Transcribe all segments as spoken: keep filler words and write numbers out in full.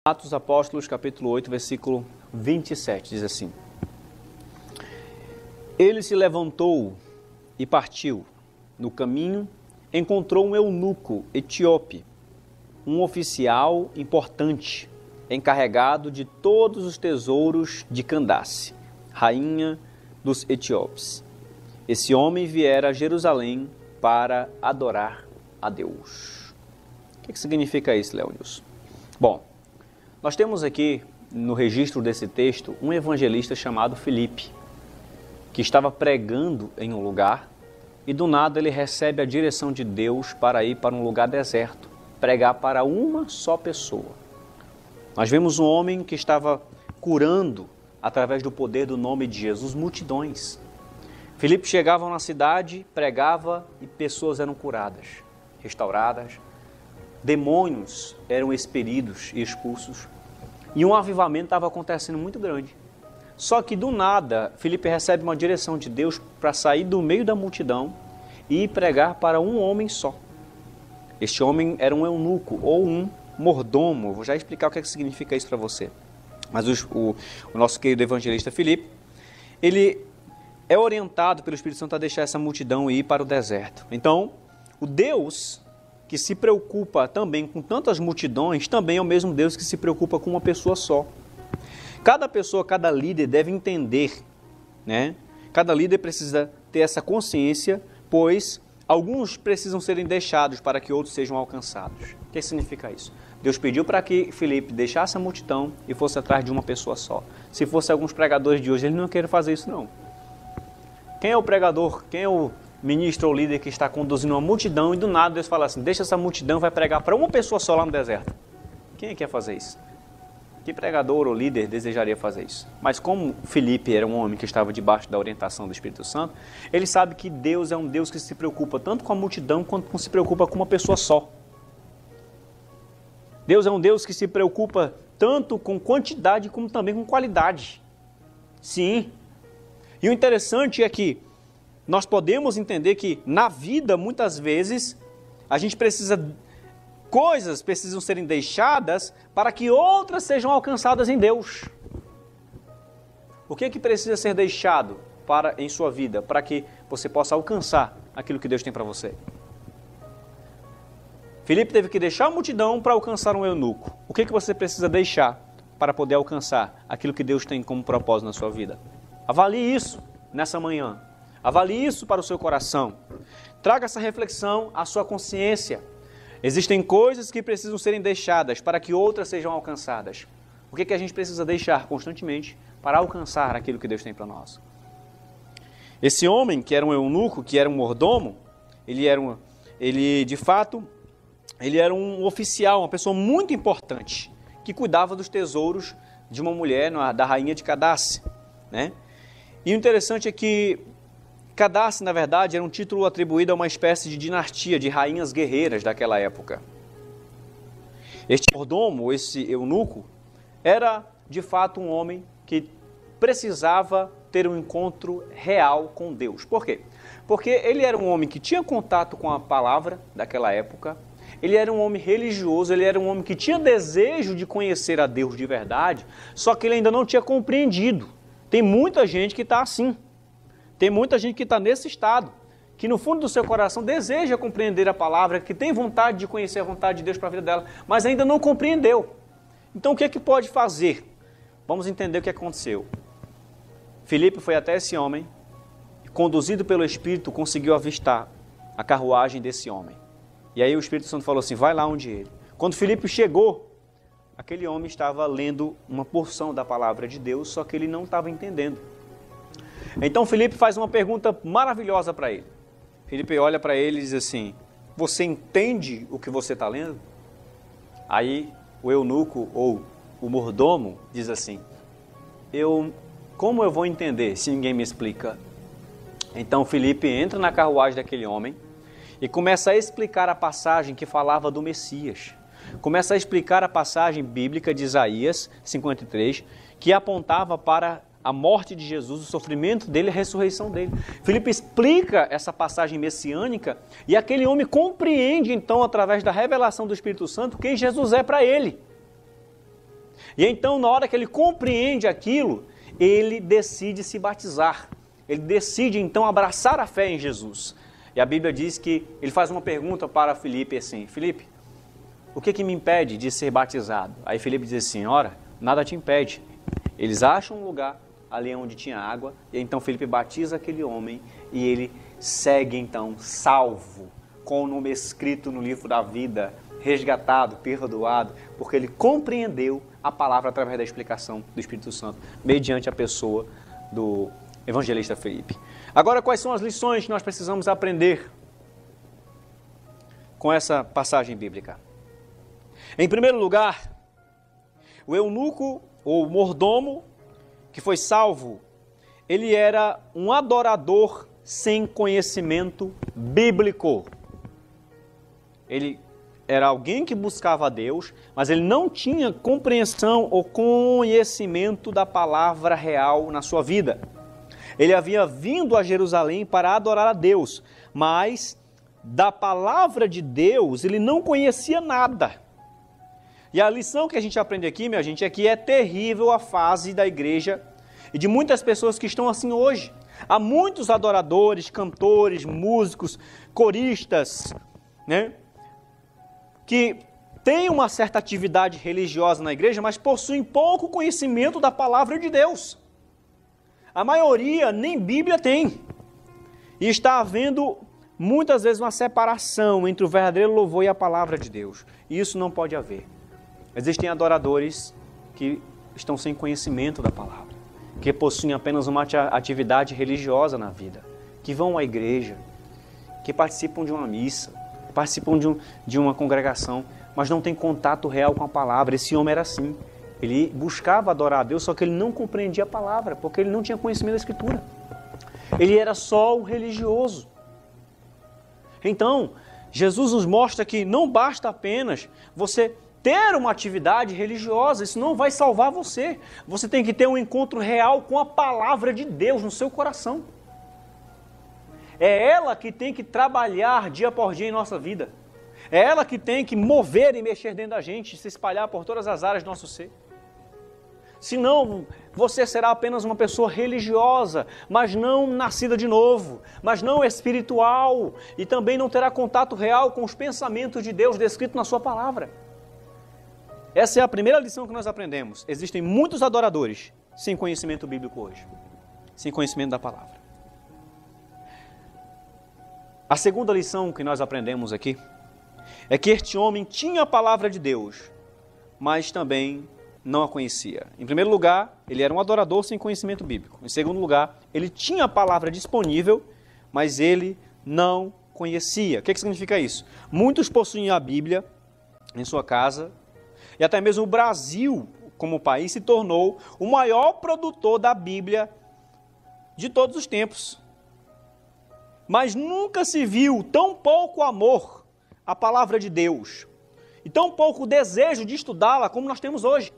Atos Apóstolos, capítulo oito, versículo vinte e sete, diz assim: Ele se levantou e partiu. No caminho, encontrou um eunuco etíope, um oficial importante, encarregado de todos os tesouros de Candace, rainha dos etíopes. Esse homem viera a Jerusalém para adorar a Deus. O que, que significa isso, Leonilson? Bom, nós temos aqui no registro desse texto um evangelista chamado Filipe, que estava pregando em um lugar e do nada ele recebe a direção de Deus para ir para um lugar deserto, pregar para uma só pessoa. Nós vemos um homem que estava curando, através do poder do nome de Jesus, multidões. Filipe chegava na cidade, pregava e pessoas eram curadas, restauradas. Demônios eram expelidos e expulsos. E um avivamento estava acontecendo muito grande. Só que do nada, Filipe recebe uma direção de Deus para sair do meio da multidão e ir pregar para um homem só. Este homem era um eunuco ou um mordomo. Vou já explicar o que, é que significa isso para você. Mas o, o, o nosso querido evangelista Filipe, ele é orientado pelo Espírito Santo a deixar essa multidão e ir para o deserto. Então, o Deus que se preocupa também com tantas multidões, também é o mesmo Deus que se preocupa com uma pessoa só. Cada pessoa, cada líder deve entender, né? Cada líder precisa ter essa consciência, pois alguns precisam serem deixados para que outros sejam alcançados. O que significa isso? Deus pediu para que Filipe deixasse a multidão e fosse atrás de uma pessoa só. Se fosse alguns pregadores de hoje, eles não querem fazer isso não. Quem é o pregador? Quem é o ministro ou líder que está conduzindo uma multidão e do nada Deus fala assim, deixa essa multidão, vai pregar para uma pessoa só lá no deserto? Quem quer fazer isso? Que pregador ou líder desejaria fazer isso? Mas como Filipe era um homem que estava debaixo da orientação do Espírito Santo, ele sabe que Deus é um Deus que se preocupa tanto com a multidão quanto se preocupa com uma pessoa só. Deus é um Deus que se preocupa tanto com quantidade como também com qualidade. Sim. E o interessante é que nós podemos entender que na vida, muitas vezes, a gente precisa, coisas precisam serem deixadas para que outras sejam alcançadas em Deus. O que é que precisa ser deixado para, em sua vida, para que você possa alcançar aquilo que Deus tem para você? Filipe teve que deixar a multidão para alcançar um eunuco. O que é que você precisa deixar para poder alcançar aquilo que Deus tem como propósito na sua vida? Avalie isso nessa manhã. Avalie isso para o seu coração. Traga essa reflexão à sua consciência. Existem coisas que precisam serem deixadas para que outras sejam alcançadas. O que, que a gente precisa deixar constantemente para alcançar aquilo que Deus tem para nós? Esse homem, que era um eunuco, que era um mordomo, ele era um, ele de fato, ele era um oficial, uma pessoa muito importante, que cuidava dos tesouros de uma mulher, da rainha de Candace, né? E o interessante é que Candace, na verdade, era um título atribuído a uma espécie de dinastia de rainhas guerreiras daquela época. Este mordomo, esse eunuco, era de fato um homem que precisava ter um encontro real com Deus. Por quê? Porque ele era um homem que tinha contato com a palavra daquela época, ele era um homem religioso, ele era um homem que tinha desejo de conhecer a Deus de verdade, só que ele ainda não tinha compreendido. Tem muita gente que está assim. Tem muita gente que está nesse estado, que no fundo do seu coração deseja compreender a palavra, que tem vontade de conhecer a vontade de Deus para a vida dela, mas ainda não compreendeu. Então o que é que pode fazer? Vamos entender o que aconteceu. Filipe foi até esse homem, e conduzido pelo Espírito, conseguiu avistar a carruagem desse homem. E aí o Espírito Santo falou assim, vai lá onde ele. Quando Filipe chegou, aquele homem estava lendo uma porção da palavra de Deus, só que ele não estava entendendo. Então Filipe faz uma pergunta maravilhosa para ele. Filipe olha para ele e diz assim, você entende o que você está lendo? Aí o eunuco ou o mordomo diz assim, eu, como eu vou entender se ninguém me explica? Então Filipe entra na carruagem daquele homem e começa a explicar a passagem que falava do Messias. Começa a explicar a passagem bíblica de Isaías cinquenta e três, que apontava para a morte de Jesus, o sofrimento dele, a ressurreição dele. Filipe explica essa passagem messiânica e aquele homem compreende então, através da revelação do Espírito Santo, quem Jesus é para ele. E então, na hora que ele compreende aquilo, ele decide se batizar. Ele decide, então, abraçar a fé em Jesus. E a Bíblia diz que ele faz uma pergunta para Filipe assim, Filipe, o que que me impede de ser batizado? Aí Filipe diz assim, ora, nada te impede. Eles acham um lugar ali onde tinha água, e então Filipe batiza aquele homem, e ele segue então salvo, com o nome escrito no livro da vida, resgatado, perdoado, porque ele compreendeu a palavra através da explicação do Espírito Santo, mediante a pessoa do evangelista Filipe. Agora, quais são as lições que nós precisamos aprender com essa passagem bíblica? Em primeiro lugar, o eunuco, ou mordomo, que foi salvo, ele era um adorador sem conhecimento bíblico. Ele era alguém que buscava a Deus, mas ele não tinha compreensão ou conhecimento da palavra real na sua vida. Ele havia vindo a Jerusalém para adorar a Deus, mas da palavra de Deus ele não conhecia nada. E a lição que a gente aprende aqui, minha gente, é que é terrível a fase da igreja e de muitas pessoas que estão assim hoje. Há muitos adoradores, cantores, músicos, coristas, né, que têm uma certa atividade religiosa na igreja, mas possuem pouco conhecimento da palavra de Deus. A maioria nem Bíblia tem. E está havendo muitas vezes uma separação entre o verdadeiro louvor e a palavra de Deus. E isso não pode haver. Existem adoradores que estão sem conhecimento da palavra, que possuem apenas uma atividade religiosa na vida, que vão à igreja, que participam de uma missa, participam de, um, de uma congregação, mas não têm contato real com a palavra. Esse homem era assim. Ele buscava adorar a Deus, só que ele não compreendia a palavra, porque ele não tinha conhecimento da Escritura. Ele era só um religioso. Então, Jesus nos mostra que não basta apenas você ter uma atividade religiosa, isso não vai salvar você. Você tem que ter um encontro real com a palavra de Deus no seu coração. É ela que tem que trabalhar dia por dia em nossa vida. É ela que tem que mover e mexer dentro da gente, se espalhar por todas as áreas do nosso ser. Senão, você será apenas uma pessoa religiosa, mas não nascida de novo, mas não espiritual, e também não terá contato real com os pensamentos de Deus descritos na sua palavra. Essa é a primeira lição que nós aprendemos. Existem muitos adoradores sem conhecimento bíblico hoje, sem conhecimento da palavra. A segunda lição que nós aprendemos aqui é que este homem tinha a palavra de Deus, mas também não a conhecia. Em primeiro lugar, ele era um adorador sem conhecimento bíblico. Em segundo lugar, ele tinha a palavra disponível, mas ele não conhecia. O que, que significa isso? Muitos possuem a Bíblia em sua casa, e até mesmo o Brasil, como país, se tornou o maior produtor da Bíblia de todos os tempos. Mas nunca se viu tão pouco amor à palavra de Deus e tão pouco desejo de estudá-la como nós temos hoje.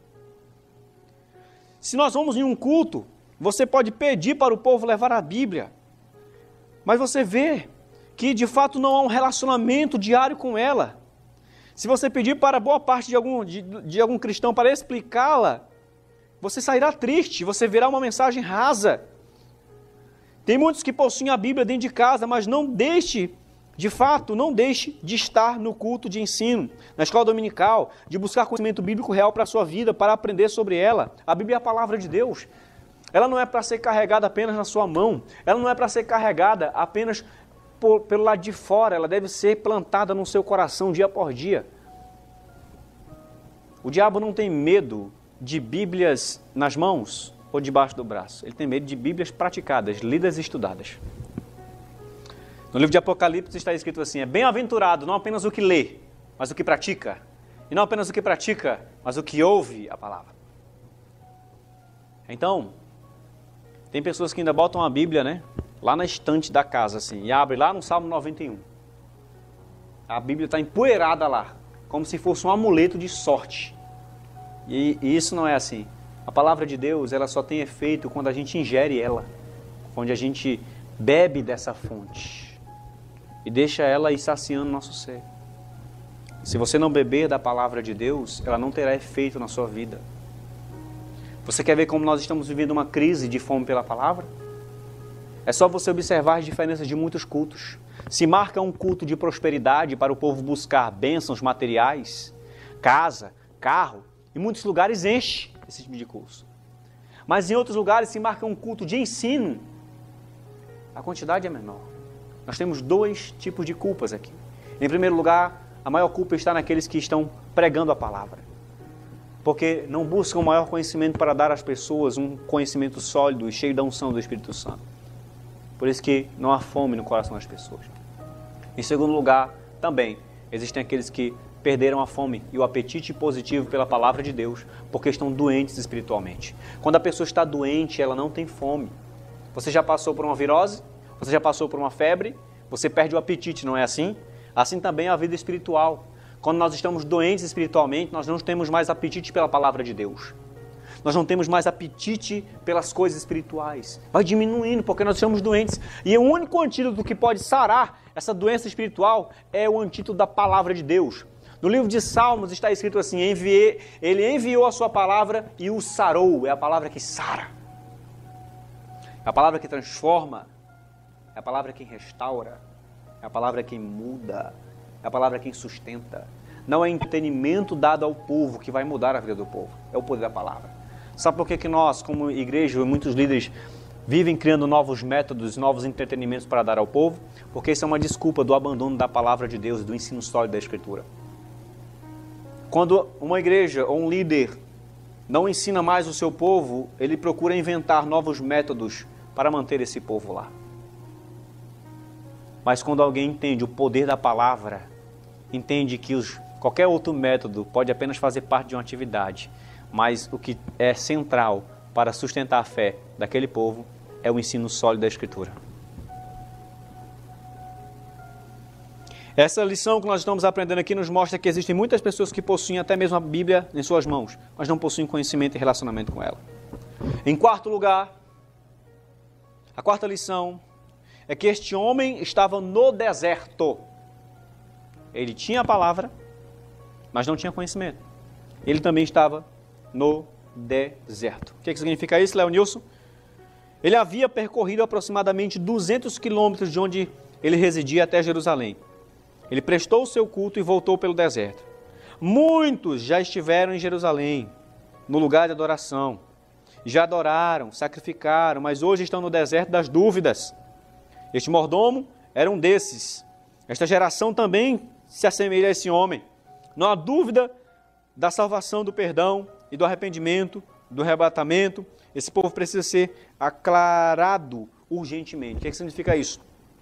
Se nós vamos em um culto, você pode pedir para o povo levar a Bíblia, mas você vê que de fato não há um relacionamento diário com ela. Se você pedir para boa parte de algum, de, de algum cristão para explicá-la, você sairá triste, você verá uma mensagem rasa. Tem muitos que possuem a Bíblia dentro de casa, mas não deixe, de fato, não deixe de estar no culto de ensino, na escola dominical, de buscar conhecimento bíblico real para a sua vida, para aprender sobre ela. A Bíblia é a palavra de Deus. Ela não é para ser carregada apenas na sua mão, ela não é para ser carregada apenas por, pelo lado de fora, ela deve ser plantada no seu coração dia por dia. O diabo não tem medo de Bíblias nas mãos ou debaixo do braço. Ele tem medo de Bíblias praticadas, lidas e estudadas. No livro de Apocalipse está escrito assim, é bem-aventurado não apenas o que lê, mas o que pratica. E não apenas o que pratica, mas o que ouve a palavra. Então, tem pessoas que ainda botam a Bíblia, né, lá na estante da casa, assim, e abre lá no Salmo noventa e um. A Bíblia está empoeirada lá, como se fosse um amuleto de sorte. E, e isso não é assim. A palavra de Deus, ela só tem efeito quando a gente ingere ela, quando a gente bebe dessa fonte e deixa ela ir saciando nosso ser. Se você não beber da palavra de Deus, ela não terá efeito na sua vida. Você quer ver como nós estamos vivendo uma crise de fome pela palavra? É só você observar as diferenças de muitos cultos. Se marca um culto de prosperidade para o povo buscar bênçãos materiais, casa, carro, em muitos lugares enche esse tipo de curso. Mas em outros lugares se marca um culto de ensino, a quantidade é menor. Nós temos dois tipos de culpas aqui. Em primeiro lugar, a maior culpa está naqueles que estão pregando a palavra, porque não buscam maior conhecimento para dar às pessoas um conhecimento sólido e cheio da unção do Espírito Santo. Por isso que não há fome no coração das pessoas. Em segundo lugar, também, existem aqueles que perderam a fome e o apetite positivo pela palavra de Deus, porque estão doentes espiritualmente. Quando a pessoa está doente, ela não tem fome. Você já passou por uma virose? Você já passou por uma febre? Você perde o apetite, não é assim? Assim também é a vida espiritual. Quando nós estamos doentes espiritualmente, nós não temos mais apetite pela palavra de Deus. Nós não temos mais apetite pelas coisas espirituais. Vai diminuindo porque nós estamos doentes. E o único antídoto que pode sarar essa doença espiritual é o antídoto da palavra de Deus. No livro de Salmos está escrito assim, enviei, ele enviou a sua palavra e o sarou. É a palavra que sara. É a palavra que transforma. É a palavra que restaura. É a palavra que muda. É a palavra que sustenta. Não é entretenimento dado ao povo que vai mudar a vida do povo. É o poder da palavra. Sabe por que que nós, como igreja, muitos líderes, vivem criando novos métodos, novos entretenimentos para dar ao povo? Porque isso é uma desculpa do abandono da palavra de Deus, do ensino sólido da Escritura. Quando uma igreja ou um líder não ensina mais o seu povo, ele procura inventar novos métodos para manter esse povo lá. Mas quando alguém entende o poder da palavra, entende que os, qualquer outro método pode apenas fazer parte de uma atividade, mas o que é central para sustentar a fé daquele povo é o ensino sólido da Escritura. Essa lição que nós estamos aprendendo aqui nos mostra que existem muitas pessoas que possuem até mesmo a Bíblia em suas mãos, mas não possuem conhecimento e relacionamento com ela. Em quarto lugar, a quarta lição é que este homem estava no deserto. Ele tinha a palavra, mas não tinha conhecimento. Ele também estava no deserto. O que, que significa isso, Leonilson? Ele havia percorrido aproximadamente duzentos quilômetros de onde ele residia até Jerusalém. Ele prestou o seu culto e voltou pelo deserto. Muitos já estiveram em Jerusalém, no lugar de adoração. Já adoraram, sacrificaram, mas hoje estão no deserto das dúvidas. Este mordomo era um desses. Esta geração também se assemelha a esse homem. Não há dúvida da salvação, do perdão e do arrependimento, do arrebatamento. Esse povo precisa ser aclarado urgentemente. O que, é que significa isso?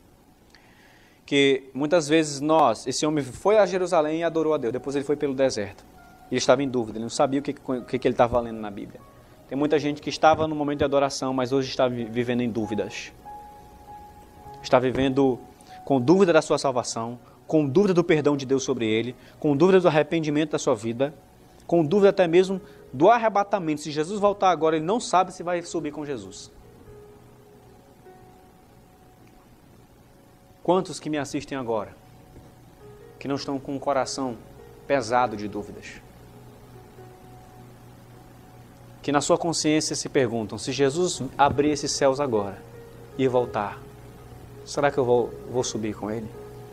Que muitas vezes nós, esse homem foi a Jerusalém e adorou a Deus, depois ele foi pelo deserto. Ele estava em dúvida, ele não sabia o que, o que, que ele estava lendo na Bíblia. Tem muita gente que estava no momento de adoração, mas hoje está vivendo em dúvidas. Está vivendo com dúvida da sua salvação, com dúvida do perdão de Deus sobre ele, com dúvida do arrependimento da sua vida, com dúvida até mesmo do arrebatamento. Se Jesus voltar agora, ele não sabe se vai subir com Jesus. Quantos que me assistem agora, que não estão com o coração pesado de dúvidas? Que na sua consciência se perguntam, se Jesus abrir esses céus agora e voltar, será que eu vou, vou subir com ele?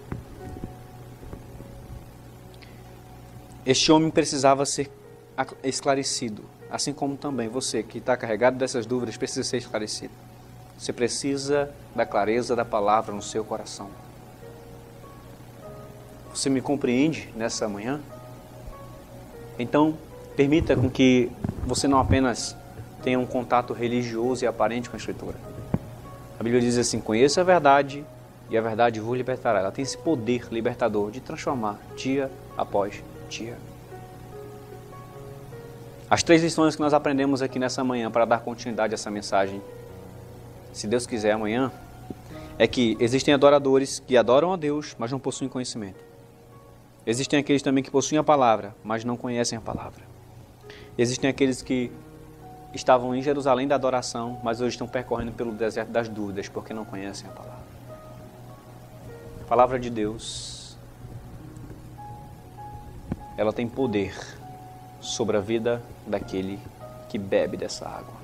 Este homem precisava ser esclarecido, assim como também você que está carregado dessas dúvidas precisa ser esclarecido. Você precisa da clareza da palavra no seu coração. Você me compreende nessa manhã? Então, permita com que você não apenas tenha um contato religioso e aparente com a Escritura. A Bíblia diz assim, conheça a verdade e a verdade vos libertará. Ela tem esse poder libertador de transformar dia após dia. As três lições que nós aprendemos aqui nessa manhã para dar continuidade a essa mensagem, se Deus quiser amanhã, é que existem adoradores que adoram a Deus, mas não possuem conhecimento. Existem aqueles também que possuem a palavra, mas não conhecem a palavra. Existem aqueles que estavam em Jerusalém da adoração, mas hoje estão percorrendo pelo deserto das dúvidas, porque não conhecem a palavra. A palavra de Deus ela tem poder sobre a vida daquele que bebe dessa água.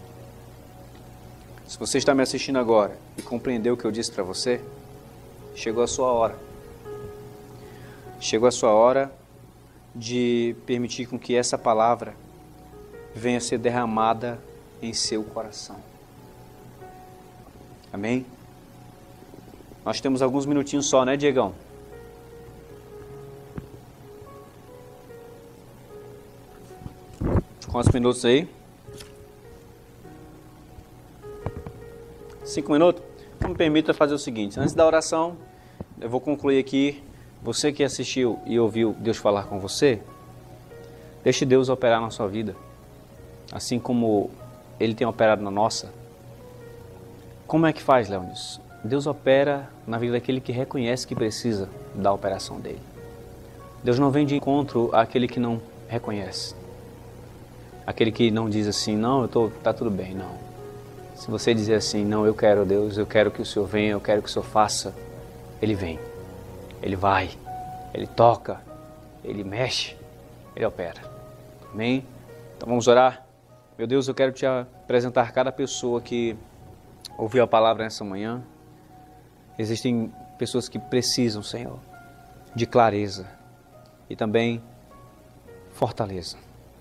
Se você está me assistindo agora e compreendeu o que eu disse para você, chegou a sua hora. Chegou a sua hora de permitir com que essa palavra venha a ser derramada em seu coração. Amém? Nós temos alguns minutinhos só, né, Diegão? Quantos minutos aí? Cinco minutos? Então me permita fazer o seguinte, antes da oração, eu vou concluir aqui. Você que assistiu e ouviu Deus falar com você, deixe Deus operar na sua vida, assim como Ele tem operado na nossa. Como é que faz, Leonis? Deus opera na vida daquele que reconhece que precisa da operação dele. Deus não vem de encontro àquele que não reconhece, aquele que não diz assim, não, eu tô, tá tudo bem, não. Se você dizer assim, não, eu quero Deus, eu quero que o Senhor venha, eu quero que o Senhor faça, Ele vem. Ele vai, Ele toca, Ele mexe, Ele opera. Amém? Então vamos orar. Meu Deus, eu quero te apresentar cada pessoa que ouviu a palavra nessa manhã. Existem pessoas que precisam, Senhor, de clareza e também fortaleza.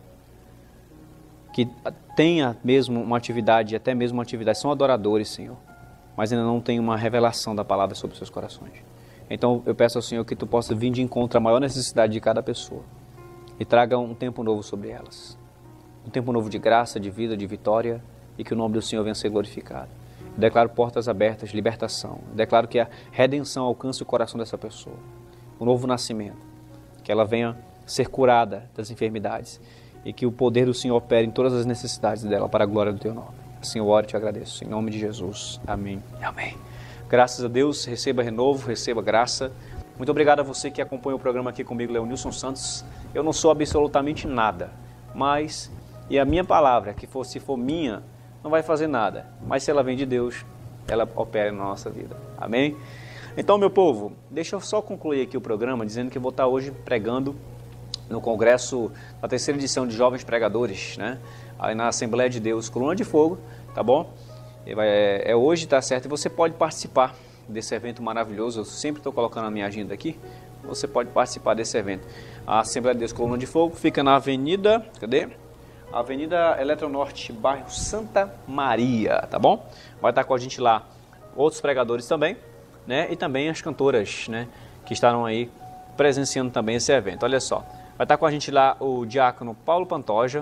Que tenha mesmo uma atividade, até mesmo uma atividade, são adoradores, Senhor, mas ainda não tem uma revelação da palavra sobre os seus corações. Então eu peço ao Senhor que Tu possa vir de encontro à maior necessidade de cada pessoa e traga um tempo novo sobre elas. Um tempo novo de graça, de vida, de vitória, e que o nome do Senhor venha a ser glorificado. Eu declaro portas abertas, libertação. Eu declaro que a redenção alcance o coração dessa pessoa. O novo nascimento. Que ela venha ser curada das enfermidades e que o poder do Senhor opere em todas as necessidades dela para a glória do Teu nome. Assim eu oro e te agradeço. Em nome de Jesus. Amém. Amém. Graças a Deus, receba renovo, receba graça. Muito obrigado a você que acompanha o programa aqui comigo, Leonilson Santos. Eu não sou absolutamente nada, mas, e a minha palavra, que for, se for minha, não vai fazer nada. Mas se ela vem de Deus, ela opera na nossa vida. Amém? Então, meu povo, deixa eu só concluir aqui o programa, dizendo que eu vou estar hoje pregando no congresso da terceira edição de Jovens Pregadores, né? Aí na Assembleia de Deus, Coluna de Fogo, tá bom? É hoje, tá certo? E você pode participar desse evento maravilhoso. Eu sempre estou colocando a minha agenda aqui. Você pode participar desse evento. A Assembleia de Deus Coluna de Fogo fica na Avenida... Cadê? Avenida Eletronorte, bairro Santa Maria, tá bom? Vai estar com a gente lá outros pregadores também, né? E também as cantoras, né? Que estarão aí presenciando também esse evento. Olha só. Vai estar com a gente lá o diácono Paulo Pantoja,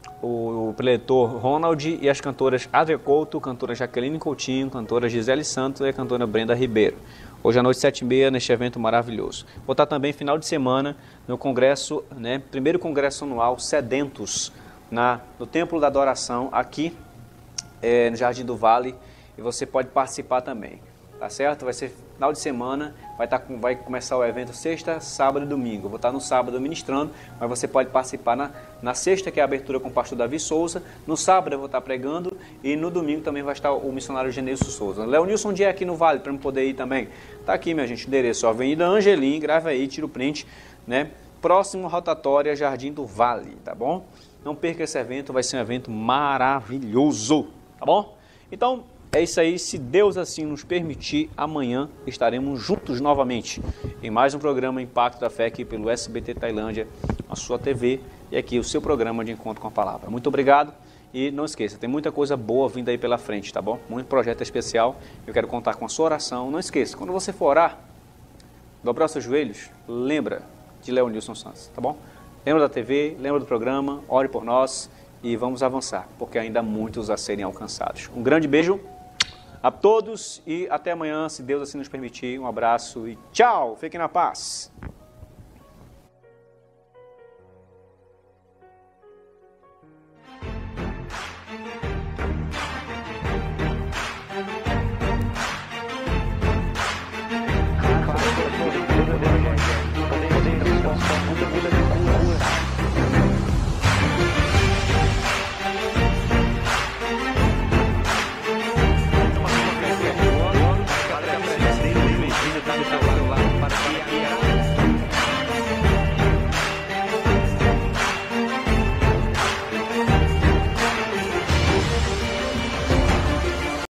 o preletor Ronald e as cantoras Adria Couto, cantora Jaqueline Coutinho, cantora Gisele Santos e a cantora Brenda Ribeiro. Hoje à noite, sete e meia, neste evento maravilhoso. Vou estar também final de semana no congresso, né, primeiro congresso anual Sedentos, na, no Templo da Adoração, aqui é, no Jardim do Vale, e você pode participar também, tá certo? Vai ser final de semana, vai, estar com, vai começar o evento sexta, sábado e domingo. Eu vou estar no sábado ministrando, mas você pode participar na, na sexta, que é a abertura com o pastor Davi Souza. No sábado eu vou estar pregando e no domingo também vai estar o missionário Genilson Souza. Leonilson, um dia é aqui no Vale, para eu poder ir também. Tá aqui, minha gente, o endereço, Avenida Angelim, grava aí, tira o print, né? Próximo rotatória, Jardim do Vale, tá bom? Não perca esse evento, vai ser um evento maravilhoso, tá bom? Então, é isso aí, se Deus assim nos permitir, amanhã estaremos juntos novamente em mais um programa Impacto da Fé aqui pelo S B T Tailândia, a sua T V e aqui o seu programa de encontro com a palavra. Muito obrigado e não esqueça, tem muita coisa boa vindo aí pela frente, tá bom? Muito projeto especial, eu quero contar com a sua oração. Não esqueça, quando você for orar, dobrar os seus joelhos, lembra de Leonilson Santos, tá bom? Lembra da T V, lembra do programa, ore por nós e vamos avançar, porque ainda há muitos a serem alcançados. Um grande beijo a todos e até amanhã, se Deus assim nos permitir. Um abraço e tchau! Fiquem na paz!